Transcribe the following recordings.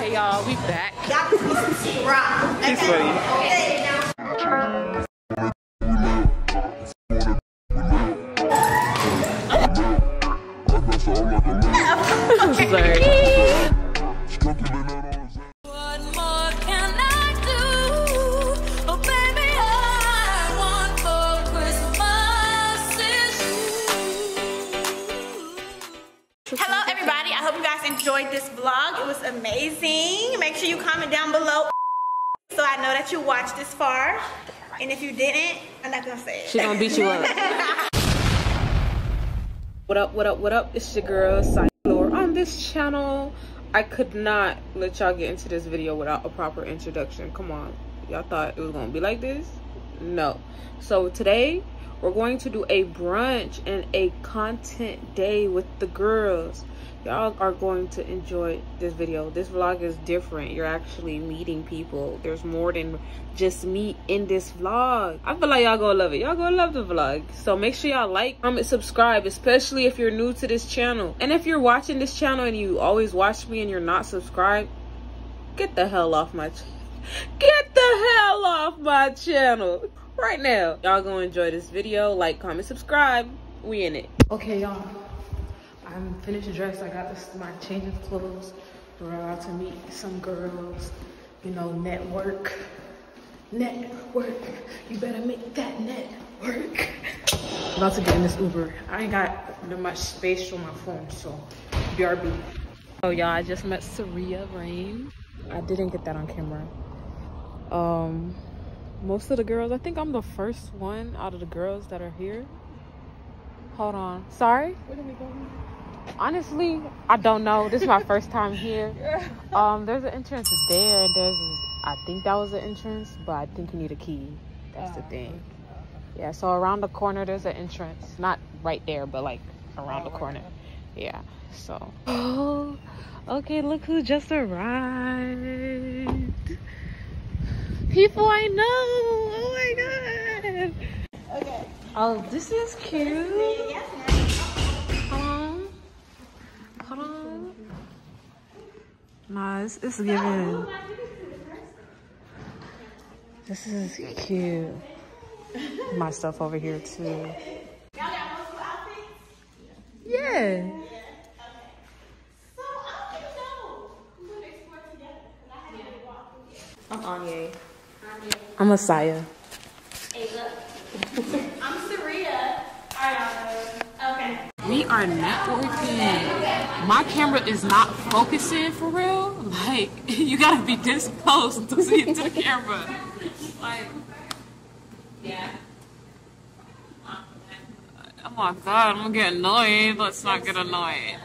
Hey y'all, we back. He's funny. Sorry. What more can I do? Oh baby, all I want for Christmas is you. Hello everybody, I hope you guys enjoyed this vlog. It was amazing. Make sure you comment down below so I know that you watched this far. And if you didn't, I'm not gonna say it. She gonna beat you up. What up, what up, what up? It's your girl, Saria Raine. On this channel, I could not let y'all get into this video without a proper introduction. Come on. Y'all thought it was gonna be like this? No. So today, we're going to do a brunch and a content day with the girls. Y'all are going to enjoy this video. This vlog is different. You're actually meeting people. There's more than just me in this vlog. I feel like y'all gonna love it. Y'all gonna love the vlog. So make sure y'all like, comment, subscribe, especially if you're new to this channel. And if you're watching this channel and you always watch me and you're not subscribed, get the hell off my channel. Get the hell off my channel right now. Y'all gonna enjoy this video. Like, comment, subscribe. We in it. Okay, y'all. I'm finished dressed. I got my change of clothes. We're about to meet some girls. You know, network. Network. You better make that network. I'm about to get in this Uber. I ain't got that much space on my phone, so BRB. Oh, y'all, I just met Saria Raine. I didn't get that on camera. Most of the girls, I think I'm the first one out of the girls that are here. Hold on. Sorry? Where did we go? Honestly, I don't know. This is my first time here. There's an entrance there, and I think that was the entrance, but I think you need a key. That's the thing. Yeah, so around the corner there's an entrance. Not right there, but like around the corner. Yeah, so. Oh, okay, look who just arrived. People I know. Oh my god. Okay. Oh, this is cute. Hold on. Nah, it's giving. This is cute. My stuff over here too. Y'all got multiple outfits? Yeah. I'm Anya. I'm Asaya. Hey, look. I'm Saria. Okay. We are networking. My camera is not focusing for real. Like, you gotta be this close to see it to the camera. Like, yeah. Oh my god, I'm gonna get annoyed. Let's not get annoyed.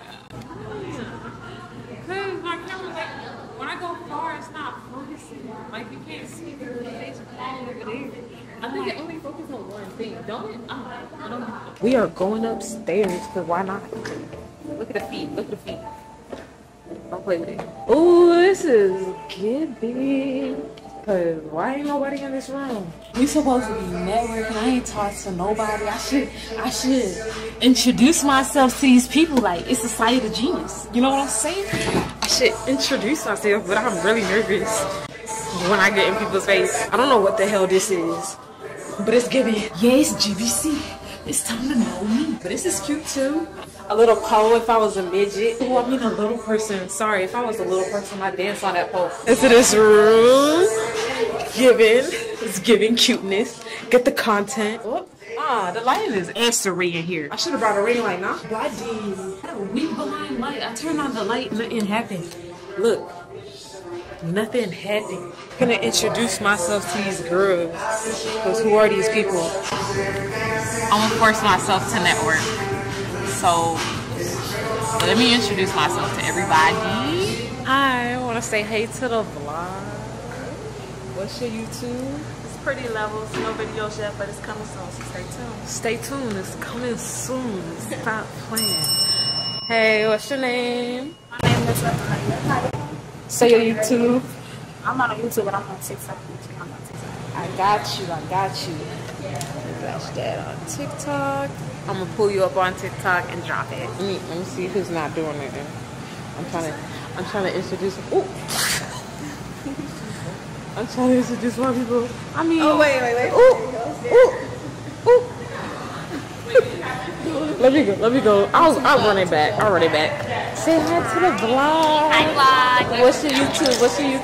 Cause my camera's like, when I go far, it's not focusing. Like, you can't see the face all over there. I think it only focuses on one thing, don't it? I don't know. We are going upstairs, because why not? Look at the feet. Look at the feet. Don't play with it. Oh, this is giddy. Because why ain't nobody in this room? We supposed to be networking. I ain't talked to nobody. I should introduce myself to these people like it's a side of genius. You know what I'm saying? I should introduce myself, but I'm really nervous when I get in people's face. I don't know what the hell this is, but it's giving. Yeah, it's JeeBeeSea. It's time to know me. But this is cute too. A little pole if I was a midget. Oh, I mean a little person. Sorry, if I was a little person, I'd dance on that pole. Into this room. It's giving cuteness. Get the content. Oh, the lighting is extra ring in here. I should have brought a ring light now. But I did. I had a week behind light. I turned on the light, nothing happened. Look. Nothing happened. I'm gonna introduce myself to these girls. Because who are these people? I'm gonna force myself to network. So let me introduce myself to everybody. Hi, I want to say hey to the vlog. What's your YouTube? It's Pretty Levels. No videos yet, but it's coming soon, so stay tuned. Stay tuned. It's coming soon. Stop playing. Hey, what's your name? My name is Genneisha. Say your YouTube. I'm not on YouTube, but I'm on TikTok. I got you. Flash that on TikTok. I'm gonna pull you up on TikTok and drop it. Let me see who's not doing it. I'm trying to introduce. Ooh. I'm trying to introduce more people. I mean. Oh wait. Ooh. Let me go. I'll run it back. Say hi to the vlog. Hi vlog. What's your YouTube?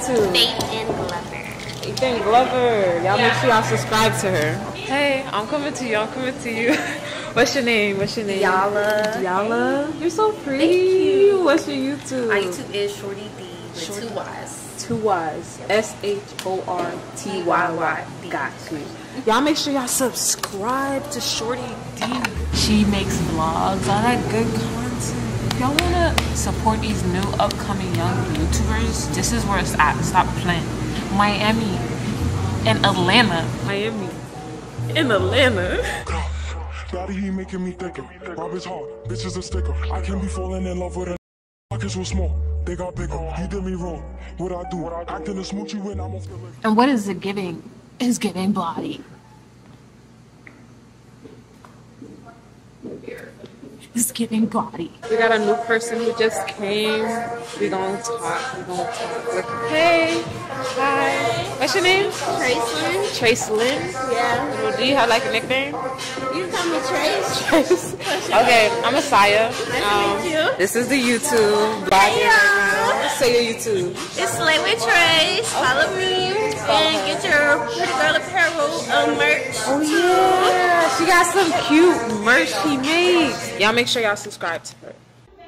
Ethan Glover. Y'all make sure y'all subscribe to her. Hey, I'm coming to you. What's your name? Yala. You're so pretty. Thank you. What's your YouTube? My YouTube is Shorty D with 2 Y's. 2 Y's. SHORTYY. Got you. Y'all make sure y'all subscribe to Shorty D. She makes vlogs, all that good content. If y'all wanna support these new upcoming young YouTubers, this is where it's at. Stop playing. Miami and Atlanta. Daddy, he making me thicker. Rob is hard, bitch is a sticker. I can't be falling in love with a pockets were small. They got bigger. You did me wrong. What I do? Acting a smoochie when I'm off the list. And what is it giving? It's giving body. It's giving body. We got a new person who just came. We gonna talk. Hey. Hi. What's your name? Tracelyn. Yeah. Do you have like a nickname? You call me Trace. Okay, I'm Asaya. Nice to meet you. This is the YouTube vlogging right now. Say your YouTube. It's Slay with Trace. Follow me and get your Pretty Girl Apparel merch. Oh yeah, she got some cute merch she makes. Y'all make sure y'all subscribe to her.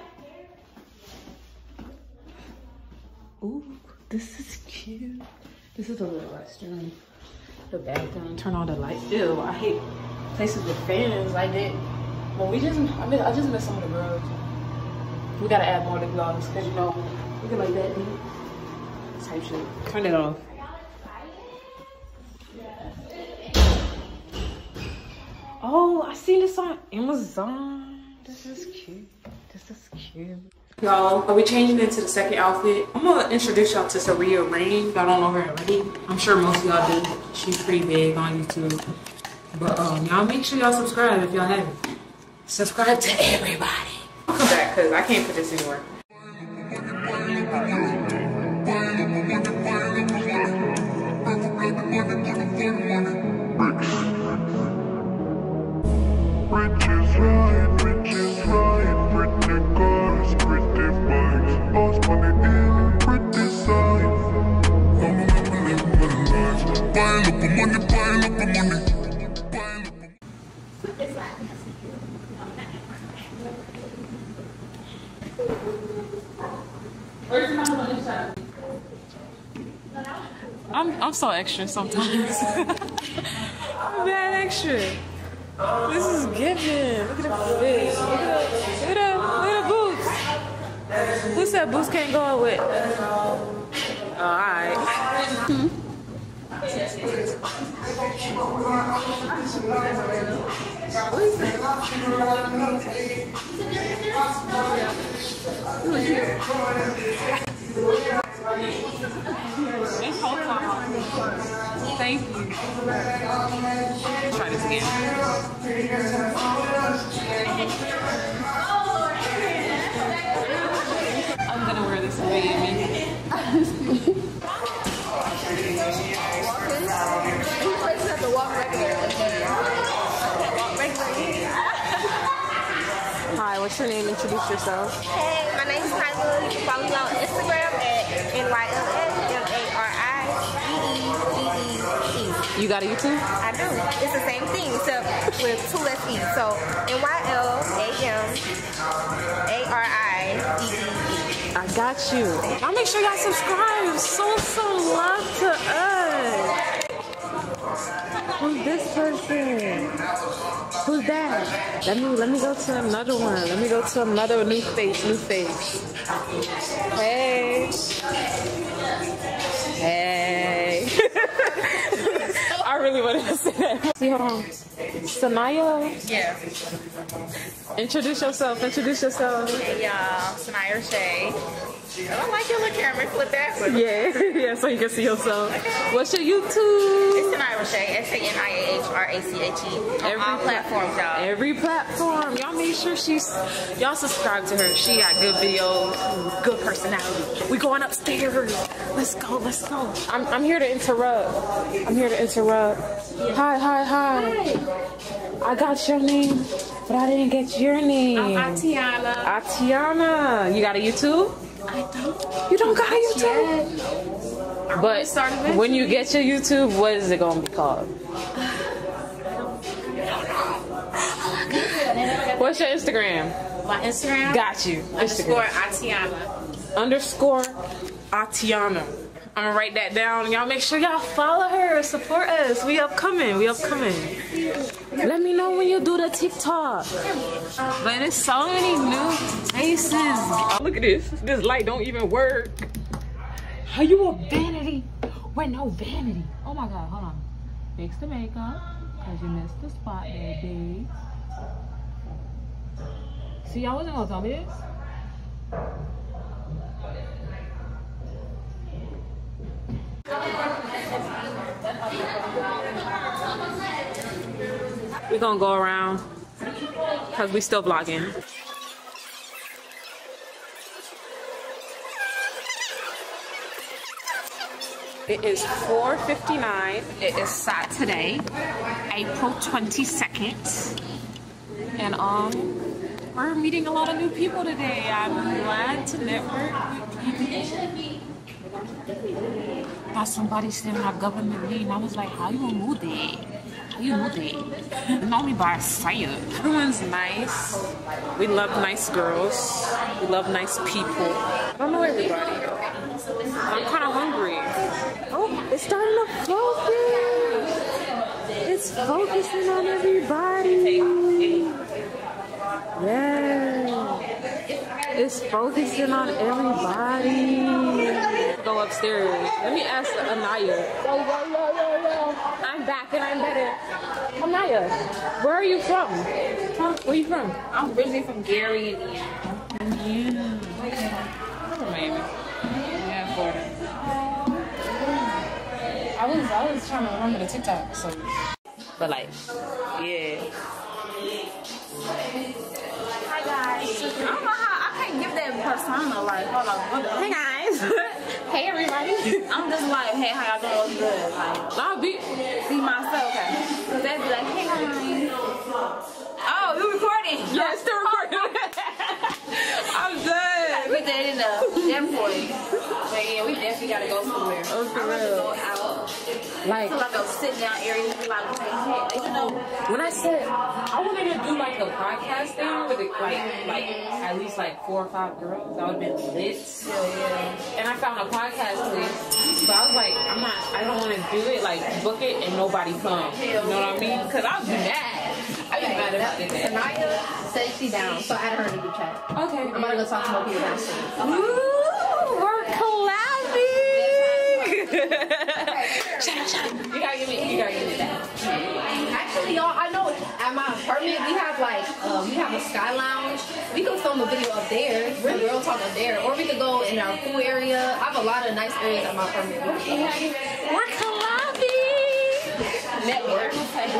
Ooh, this is cute. This is a little restroom. The bathroom. Turn on the light. Ew, I hate places with fans like that. Well, I just met some of the girls. We gotta add more to vlogs because you know, look like that dude. Type shit. Turn it off. Oh, I seen this on Amazon. This is cute. Y'all, are we changing into the second outfit? I'm gonna introduce y'all to Saria Raine. Y'all don't know her already. I'm sure most of y'all do. She's pretty big on YouTube. But y'all make sure y'all subscribe if y'all haven't. Subscribe to everybody. I'll come back because I can't put this anywhere. I'm so extra sometimes. I'm bad extra. This is giving. Look at the fit. Look at the boots. Who said boots can't go with? Oh, alright. Thank you. Try this again. I'm gonna wear this in Miami. Hi, what's your name? Introduce yourself. Hey, my name is Tyler. You can follow me on Instagram at NYLSMARIEEE. You got a YouTube? I do. It's the same thing, except with 2 less E. So NYLAMARIEEE. I got you. Y'all make sure y'all subscribe. Show some love to us. Who's this person? Who's that? Let me go to another one. Let me go to another new face. Hey. I really wanted to say that. See, hold on. Sanaya? Yeah. Introduce yourself. Hey y'all, Trenaiiii. I like your little camera. Flip backwards. Yeah, so you can see yourself. What's your YouTube? It's Trenaiiii, SANIAHRACHE. On all platforms, y'all. Every platform. Y'all make sure y'all subscribe to her. She got good videos, good personality. We going upstairs. Let's go, let's go. I'm here to interrupt. I'm here to interrupt. Hi. I got your name, but I didn't get your name. I'm Atiana. Atiana. You got a YouTube? I don't. You don't got a YouTube? But when you get your YouTube, what is it going to be called? What's your Instagram? My Instagram? Got you. Underscore Atiana. Underscore Atiana. I'm gonna write that down. Y'all make sure y'all follow her, support us. We upcoming. Let me know when you do the TikTok. But there's so many new faces. Oh, look at this. This light don't even work. Are you a vanity? We're no vanity. Oh my God, hold on. Fix the makeup, cause you missed the spot there, babe. See, y'all wasn't gonna tell me this. We're gonna go around because we still vlogging. It is 4:59. It is Saturday, April 22nd. And we're meeting a lot of new people today. I'm glad to network with people. Got somebody saying my government name. I was like, how you gonna move there? How you move there? You know me by Saria. Everyone's nice. We love nice girls. We love nice people. I don't know everybody. I'm kind of hungry. Oh, it's starting to focus. It's focusing on everybody. Yeah. It's focusing on everybody. Go upstairs. Let me ask Anaya. Yo. I'm back and I'm better. Anaya, where are you from? Huh? Where are you from? I'm originally from Gary, Indiana. Yeah. Okay. Miami. Yeah, Florida. I was trying to remember the TikTok, so. But like, yeah. Hi guys. I don't know how I can't give that persona. Like, hold on. Hey guys. Hey everybody. I'm just like, hey, how y'all doing? What's good? Like, I'll be myself, okay? Cause they'd be like, hey guys. Oh, you recording? Yeah, still recording. I'm good. We did it up. Definitely. But yeah, we definitely gotta go somewhere. Oh, for I like to real. go out. Like, To like a sit down area. Like, hey, you know. when I said I wanted to do like a podcast thing with it, like at least like 4 or 5 girls, that would have been lit. Yeah. And I found a podcast place, but I was like, I don't want to do it, like book it and nobody come. You know what I mean? Because I'll be mad. I'd be mad if I did that. Tenaiiii said she down, so I added her in the group chat. Okay. I'm gonna go talk to more people downstairs. Ooh, we're collabing. Shut up. You gotta give me that. Actually, y'all, I know at my apartment we have like we have a sky lounge. We could film a video up there, a girl talk up there, or we could go in our pool area. I have a lot of nice areas at my apartment. We're collabing. Network.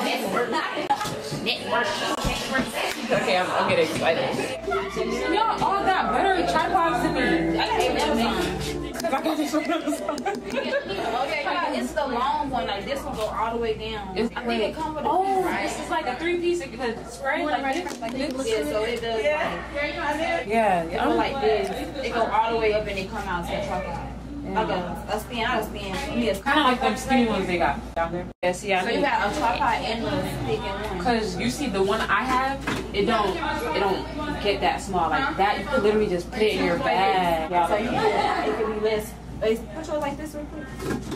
Okay, I'm getting excited. Y'all all got better tripods than me. I gave them some. Because I got this from Amazon. Okay, guys, it's the long one. Like, this will go all the way down. I think it comes with a piece, right? This is like a 3-piece. It could spray like this. Yeah, so it does. Yeah. I'm like this. It go all the way up and they come out to the top. Like a spin, not a spin. It's Kind of like them skinny ones they got down there. Yeah, see, I So you got a tripod and a stick in one. Because you see the one I have, it don't get that small. Like that, you can literally just put it in your bag. So you can, it could be less. Put yours like this real quick.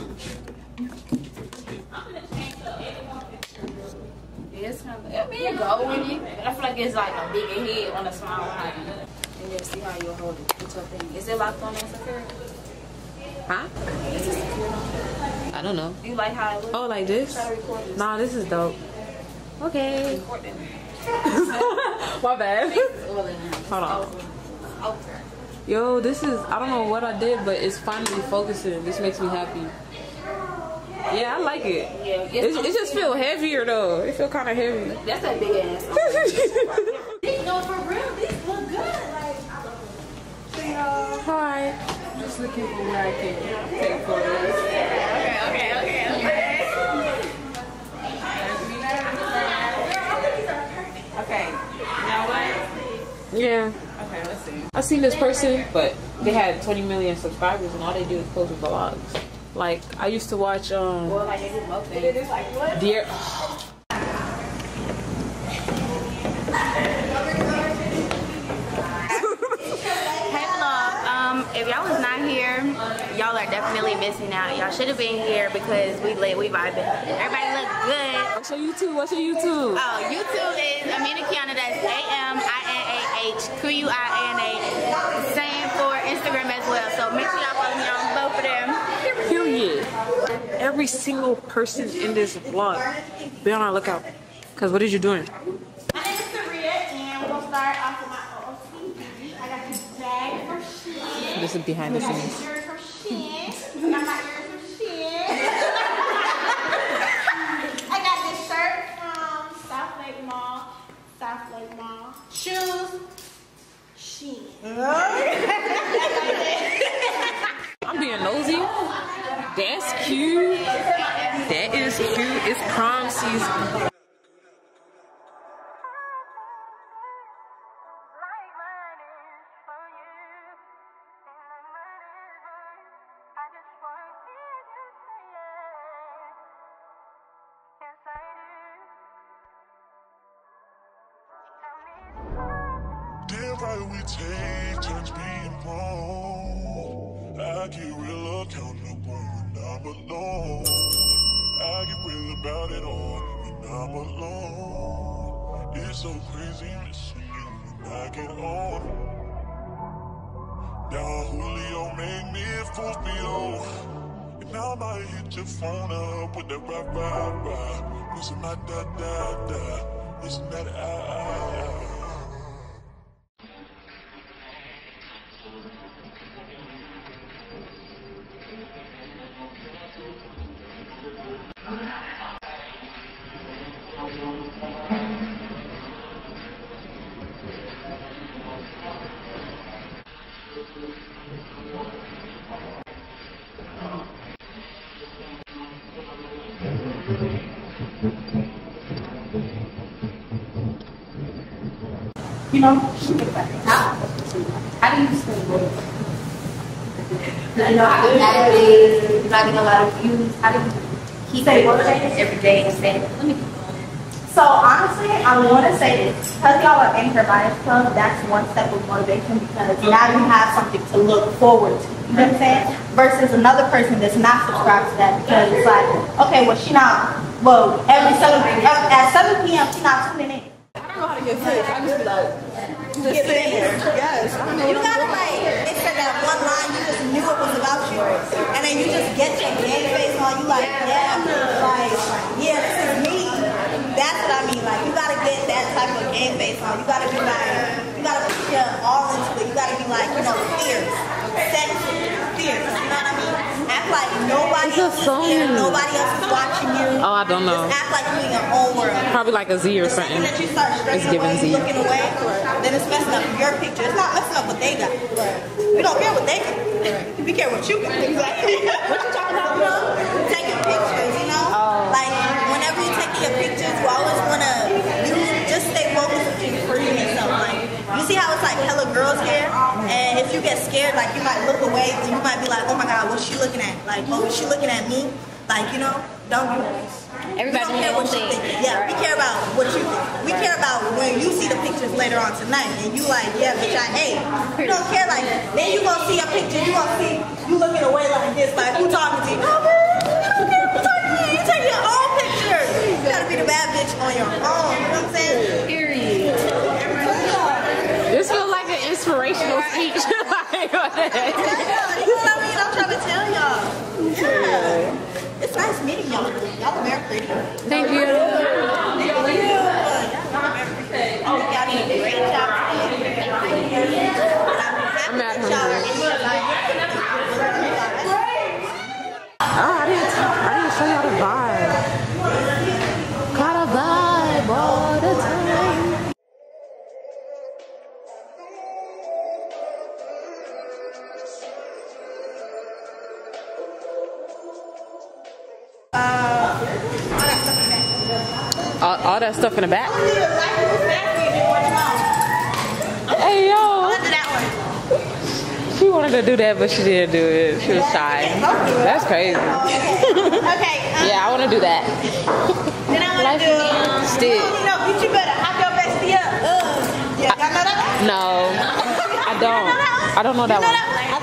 Yeah, it's kind of, it'll be a go with it. But I feel like it's like a bigger head on a small one. And then see how you hold it. Put your thing. Is it locked on and secure? Huh? Is it secure? I don't know. You like how it looks? Oh, like this? Try to record this. Nah, this is dope. Okay. Record that. My bad. Hold Hold on. Okay. Yo, this is, I don't know what I did, but it's finally focusing. This makes me happy. Yeah, I like it. Yeah, it just feel heavier though. It feel kind of heavy. That's that big ass. No, for real, these look good. Like, Hi. Just looking for where I can take photos. okay. Now what? Yeah. Okay, let's see. I seen this person, but they had 20 million subscribers and all they do is post vlogs. Like, I used to watch, Well, like they do both things. It is like what? Dear. Hey vlog, if y'all was not here, y'all are definitely missing out. Y'all should have been here because we lit, we vibing. Everybody look good. What's your YouTube? What's your YouTube? Oh, YouTube is Amina Kiana, that's AMINAHQUIANA. Same for Instagram as well. So make sure y'all follow me on both of them. Period. Every single person in this vlog, be on our lookout. Cause what is you doing? My name is Saria, and we're gonna start off with my OOTD. I got this bag from Shein. This is behind the I got scenes. these ears from Shein. I got my ears from Shein. I got this shirt from South Lake Mall. South Lake Mall. Shoes. Shein. I'm being nosy. That's cute. That is cute. It's prom season. Damn right we take turns being wrong. I get real accountable when I'm alone. I get real about it all when I'm alone. It's so crazy missing you when I get on. Now Julio made me force me off. And I might hit your phone up with that rah. Listen, my da. Listen, that I. You know, how do you spend weight? You know, how do you navigate? You're not getting a lot of views. How do you keep it every day and say, let me. So honestly, I want to say this. Because y'all are in her bias club, that's one step of motivation because now you have something to look forward to. You know what I'm saying? Versus another person that's not subscribed to that because it's like, okay, well, she not, well, at 7 p.m., she not tuning in. I don't know how to get fish. I just be like, just sitting there. Yes. I don't know. You gotta like, it said that one line, you just knew it was about you. And then you just get your game face on, you like, yeah, like, yeah, this is me. That's what I mean, like, you gotta get that type of game face on. You gotta be like, you gotta put your all into it. You gotta be like, you know, fierce, sexy, fierce, you know what I mean? Act like nobody else is here, nobody else is watching you. Oh, I don't know. Just act like you're in your own world. Probably like a Z or something. That you start It's straight giving away, Z. looking away, then it's messing up your picture. It's not messing up what they got. We don't care what they got. We care what you got. Exactly. What you talking about? You know, taking pictures, you know? Like, whenever you're taking your pictures, you always want to just stay focused and free yourself. Like, you see how it's like hella girls here? And if you get scared, like, you might look away and you might be like, oh my God, what's she looking at? Like, oh, is she looking at me? Like, you know, don't do that. Everybody We don't care what you think. Yeah, we care about what you think. We care about when you see the pictures later on tonight and you like, yeah, bitch, I ate. You don't care like, then you gonna see a picture, you gonna see you looking away like this, like who talking to you? No, man, you don't care who talking to you. You take your own picture. You gotta be the bad bitch on your own. You know what I'm saying? Period. This feels like an inspirational speech. You know what I mean? I'm trying to tell y'all. Yeah. It's nice meeting y'all. Y'all are very pretty. Thank you. Thank you. Y'all did a great job. I'm at home. All that stuff in the back. Hey yo. She wanted to do that, but she didn't do it. She was shy. That's crazy. Okay. Yeah, I want to do that. Then I want to do stick. No, you better hop your bestie up. Yeah, y'all know that one? No, I don't. I don't know that one.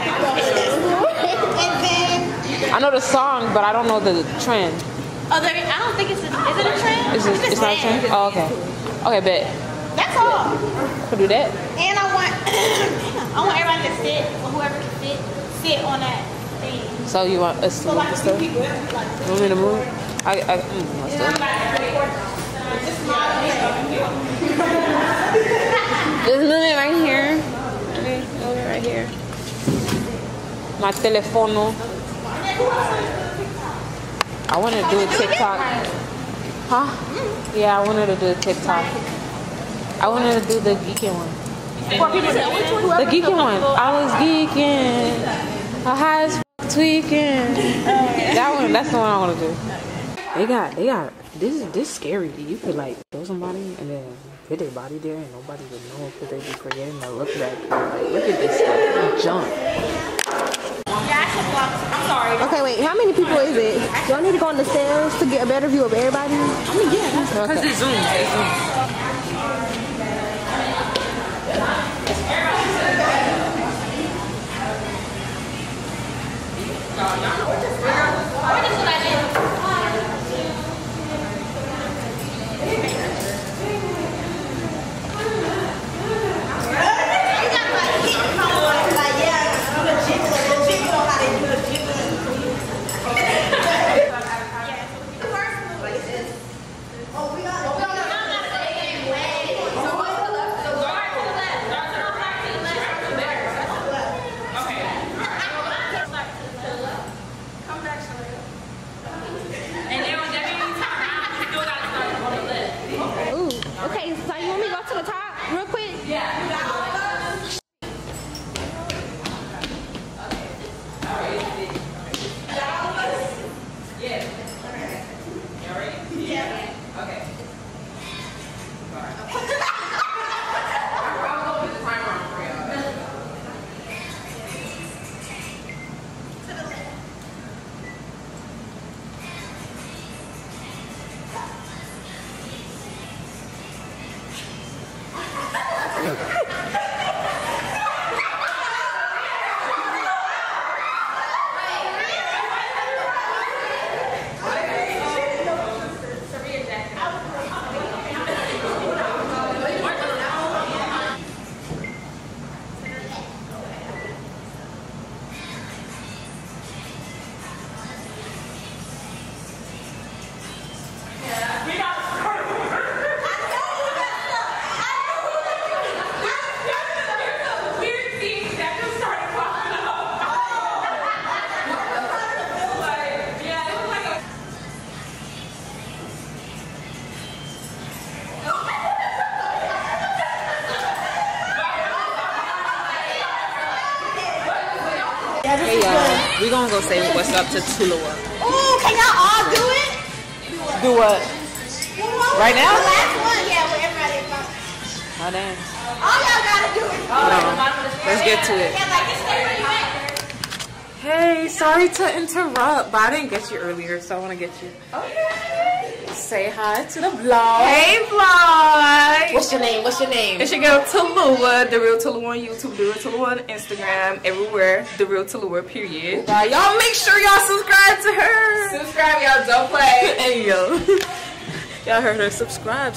And then I know the song, but I don't know the trend. I don't think it's a, is it a trend? It's not a trend? Oh, okay. Okay, bet. That's all. We'll do that. And I want everybody to sit, or whoever can sit on that thing. So you want us to So move like the a stuff? few people, like, Want me to move? Let's do it. Just move it right here. Okay, move it right here. My telefono. I want to do a TikTok. Huh? Yeah, I wanted to do a TikTok. I wanted to do the geeking one. The geeking one. I was geeking. A high as tweaking. That one. That's the one I want to do. They got. This scary. You could like show somebody and then put their body there and nobody would know because they be forgetting to look back. Like, look at this stuff. Jump. I'm sorry. Okay, wait. How many people is it? Do I need to go on the stairs to get a better view of everybody? I mean, yeah. Because it zooms. Okay, so you want me to go to the top real quick? Yeah. Hey y'all, we gonna go say what's up to Tulua. Ooh, can y'all all do it? Do what? Right now? The last one, yeah, where everybody is from. Oh damn. All y'all gotta do it. Let's get to it. Yeah, like it's there. Hey, sorry to interrupt, but I didn't get you earlier, so I want to get you. Okay. Say hi to the vlog. Hey vlog! What's your name? What's your name? It's your girl Tulua, The Real Tulua on YouTube, The Real Tulua on Instagram, everywhere, The Real Tulua, period. Y'all make sure y'all subscribe to her. Subscribe, y'all, don't play. Hey yo. Y'all heard her. Subscribe.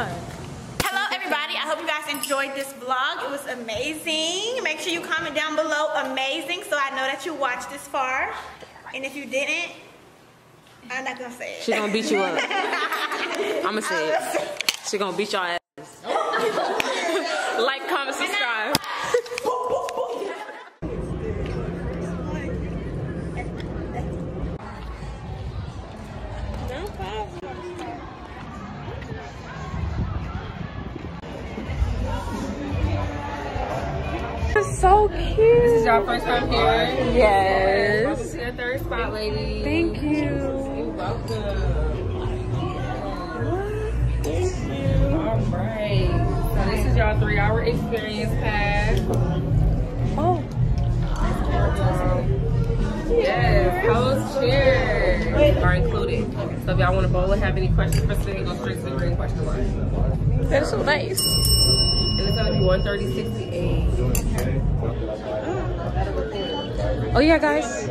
Hello everybody, I hope you guys enjoyed this vlog. It was amazing. Make sure you comment down below amazing so I know that you watched this far. And if you didn't, I'm not gonna say it. She gonna beat you up. I'ma say it. She gonna beat your ass. Like, comment, subscribe. It's so cute. This is your first time here? Yes. Welcome to your third spot, lady. Thank you. You're welcome. Right. So this is y'all 3-hour experience pass. Oh. Yes, host chairs are included. So if y'all want to bowl or have any questions for today, go straight to the green question mark. That's so nice. And it's gonna be 130.68. Oh yeah, guys.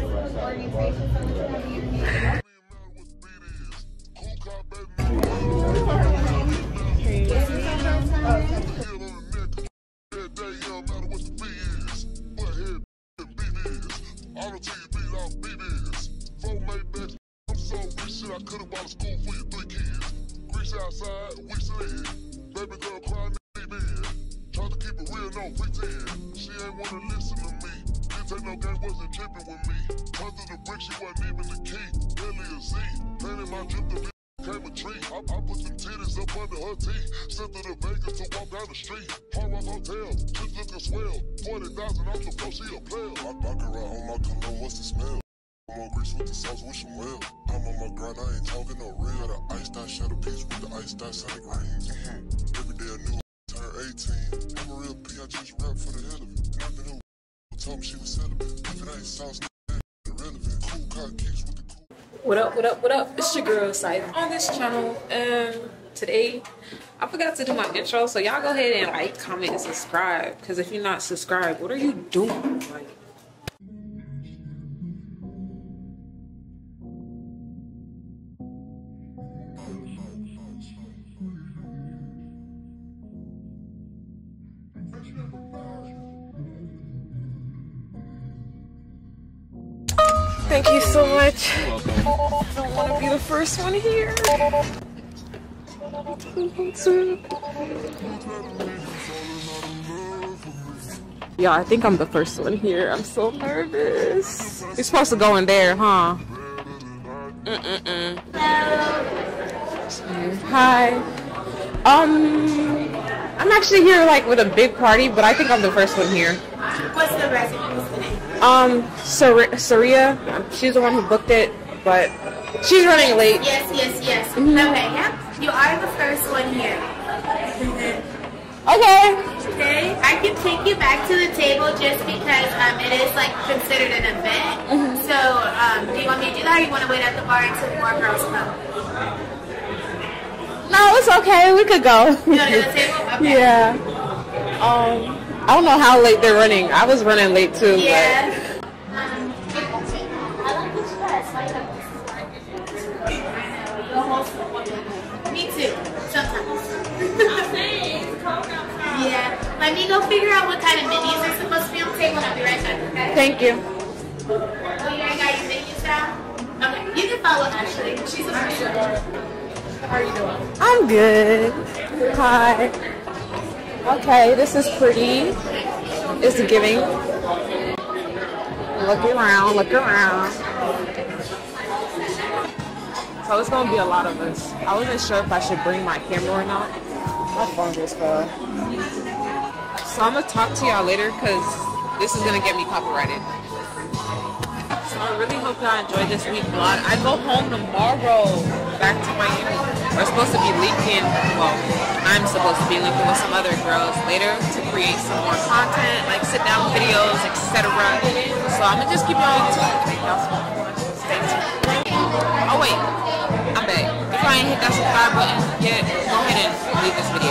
I could have bought a school for your 3 kids. Grease outside, we slid. Baby girl crying, baby. Trying to keep it real, no pretend. She ain't wanna listen to me. Didn't take no game, wasn't tripping with me. Under the brick, she wasn't even the key. Really a Z. Planted my drip, the bitch became a tree. I put some titties up under her teeth. Sent her to Vegas to walk down the street. Hard Rock Hotel, just looking swell. 40,000 off the floor, she a player. I rock her out on my cologne, what's the smell? I'm on grease with the sauce, wish them well. I'm on my grind, I ain't talking no real. The iced out shadow piece with the iced out Sonic rings. Every day a new turn 18. I'm a real P, I just rap for the hell of it. Nothing new told me she was celibate. If it ain't sauce, irrelevant. Cool car kicks with the cool. What up, what up, what up? It's your girl Saria on this channel. Today I forgot to do my intro, so y'all go ahead and like, comment, and subscribe. Cause if you're not subscribed, what are you doing? Like, Thank you so much. I don't want to be the first one here. Yeah, I think I'm the first one here. I'm so nervous. You're supposed to go in there, huh? Hi. I'm actually here like with a big party, but I think I'm the first one here. What's the recipe? What's the name? Saria, she's the one who booked it, but she's running late. Yes. Okay, yeah. You are the first one here. Okay. Okay. I can take you back to the table just because it is like considered an event. So, do you want me to do that, or you want to wait at the bar until more girls come? No, it's okay. We could go. You want to do the table? Okay. Yeah. I don't know how late they're running. I was running late too. Yeah. But... I like this dress. Me too. Sometimes. Yeah. Let me go figure out what kind of menus are supposed to be on the table, and I'll be right back. Okay? Thank you. Oh, you already got your menus down? Okay. You can follow Ashley. She's a first one. How are you doing? I'm good. Hi. Okay, this is pretty. It's giving. Look around, look around. So it's gonna be a lot of us. I wasn't sure if I should bring my camera or not. My phone just fell. So I'm gonna talk to y'all later because this is gonna get me copyrighted. So I really hope y'all enjoyed this week vlog. I go home tomorrow back to Miami. We're supposed to be linking, well, I'm supposed to be linking with some other girls later to create some more content, like sit down videos, etc. So I'm gonna just keep y'all in tune. Thank y'all so much. Stay tuned. Oh wait, I'm back. If I ain't hit that subscribe button yet, go ahead and leave this video.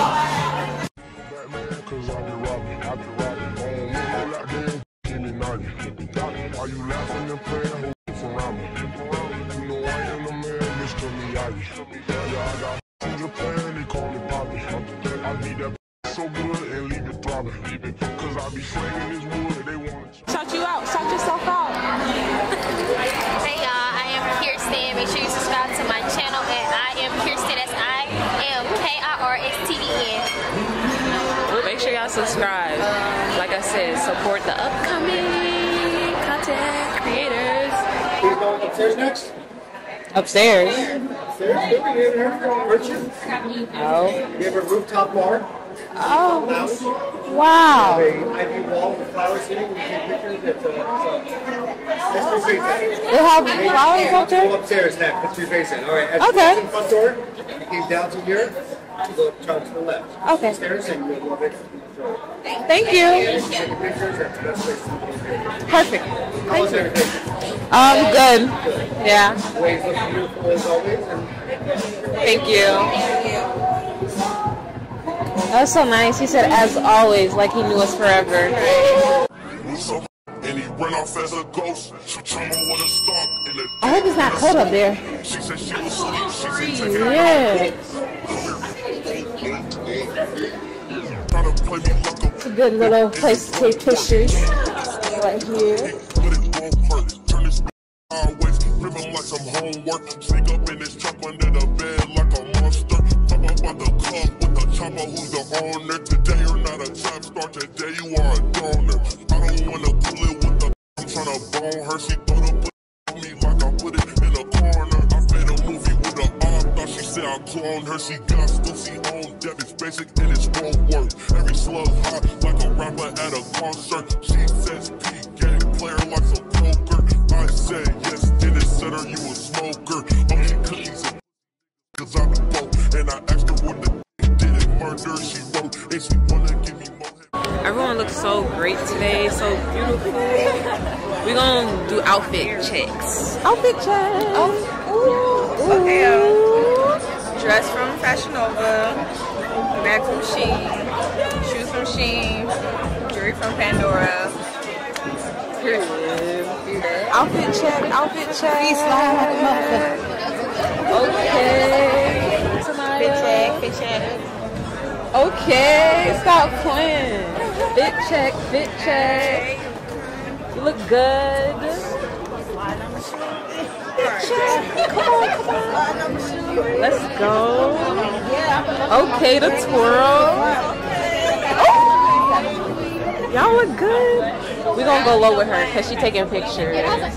Are you laughing and playing around me? You know I am the man, Mr. Miyagi. Yeah, I got Japan, they call me Poppy. I be that so good and leave it throbbing. Cause I be slinging this wood, they want to Shout you out, shout yourself out. Hey y'all, I am Kirsten. Make sure you subscribe to my channel and I am Kirsten. That's I-am-K-I-R-S-T-E-N. Make sure y'all subscribe. Like I said, support the upcoming content creators. We're going upstairs next? Upstairs? Upstairs? Here we go. Merchant. Oh. We have a rooftop bar. Oh. Lounge. Wow. We have an ivy wall with flowers sitting. We take pictures. Let's reface it. They have flowers up Go there? upstairs next. Let's reface it. All right. As Okay. you walk in the front door, you came down to here. You go turn to the left. Okay. Stairs and you go over. Thank you. Take pictures. That's the best place to be. Perfect. How was everything? Good. Yeah. Waves look beautiful as always. And Thank you. That was so nice. He said, as always, like he knew us forever. And he ran off as a ghost. I hope it's not cold up there. She said she was asleep. She said, Yeah. It's a good little place to take pictures. Right here. Rip him like some homework. Sneak up in this truck under the bed like a monster. Talk about the club with the chopper, who's the owner. Today you're not a trap star, today you are a donor. I don't wanna pull it with the I'm tryna bone her. She throw the pussy on me like I put it in a corner. I made a movie with her arm, thought she said I cloned her. She got still she own debt, it's basic and it's won't work. Every slug hot like a rapper at a concert. She says P gang player like some poker. I said yes, then it said her you a smoker. Only cookies and cause I'm the broke. And I asked her what the did it murder. She wrote and she wanna give me more. Everyone looks so great today, so beautiful. We're gonna do outfit checks. Outfit check. Oh. Ooh. Okay, dress from Fashion Nova, bag from Shein, shoes from Shein, jewelry from Pandora. Outfit check, outfit check. Okay. Fit check, fit check. Okay, stop playing. Fit check, fit check. You look good. Fit check. Come on, come on. Let's go. Okay, the twirl. Oh. Y'all look good. We're gonna go low with her because she's taking pictures.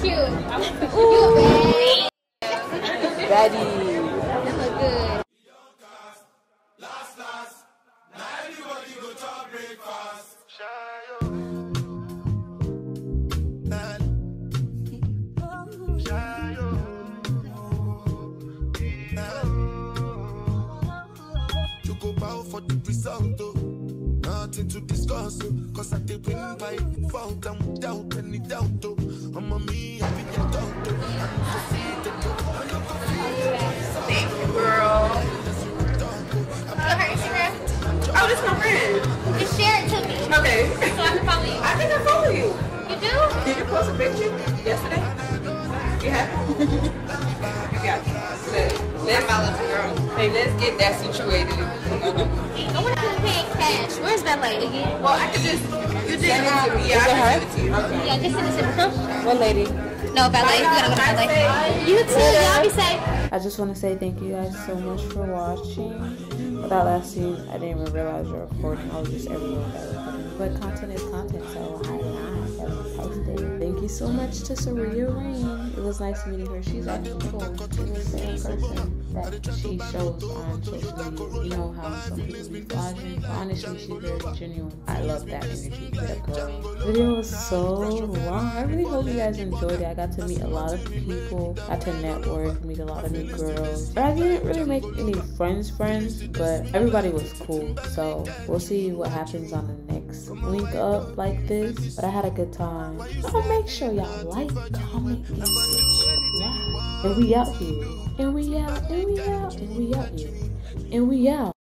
Ooh. Daddy. That look good. You go bow for the result, nothing to discuss, cause I did win by fountain without any doubt. I'm a me, I be your doctor. Thank you, girl. Oh, this is my friend. Just share it to me. Okay. So I can follow you. I think I follow you. You do? Did you post a picture yesterday? You have? You got it. Let's my little girl. Hey, let's get that situated. I want to pay cash. Where's that lady? Well, I could just send it to me. Is I it her? can send it to you. Okay. Yeah, just send it to me. What lady? No, ballet. You gotta go to ballet. You too. Y'all be safe. I just want to say thank you guys so much for watching. For that last scene, I didn't even realize you were recording. I was just everywhere that was recording. But content is content, so I posted. Thank you so much to Saria Raine. It was nice meeting her. She's actually cool. She's the same person that she shows on social media. You know how some people be vlogging. Honestly, she's very genuine. I love that energy. That girl. The video was so long. I really hope you guys enjoyed it. I got to meet a lot of people. Got to network, meet a lot of new girls. But I didn't really make any friends, but everybody was cool. So we'll see what happens on the next link up like this. But I had a good time. So make sure y'all like, comment, and subscribe. And we out here. And we out. And we out. And we out here. And we out.